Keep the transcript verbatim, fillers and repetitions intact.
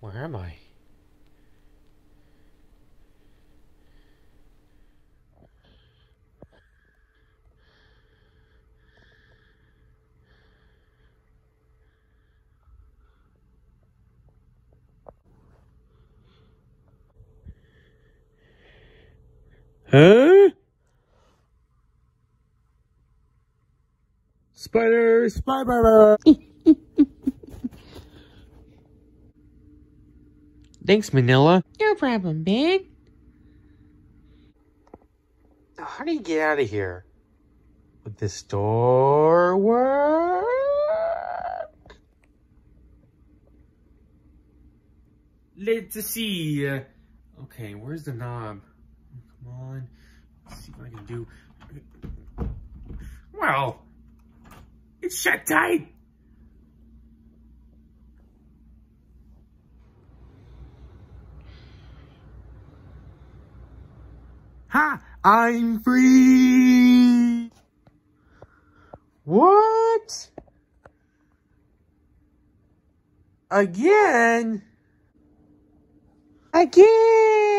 Where am I? Huh? Spider, spider. Thanks, Manila. No problem, Big. How do you get out of here? Would this door work? Let's see. Okay, where's the knob? Come on. Let's see what I can do. Well, it's shut tight. Ha! I'm free! What? Again? Again!